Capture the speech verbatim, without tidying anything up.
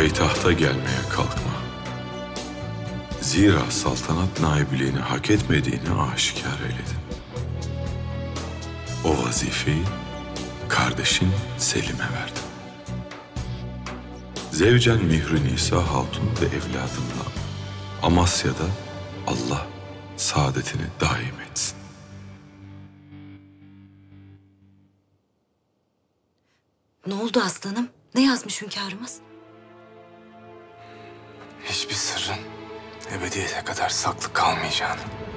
payitahta gelmeye kalkma. Zira saltanat naibliğini hak etmediğini aşikar eyledin. O vazifeyi kardeşin Selim'e verdin. Zevcen Mihri Nisa Hatun ve evladınla Amasya'da Allah saadetini daim etsin. Ne oldu aslanım? Ne yazmış hünkârımız? Hiçbir sırrın ebediyete kadar saklı kalmayacağını.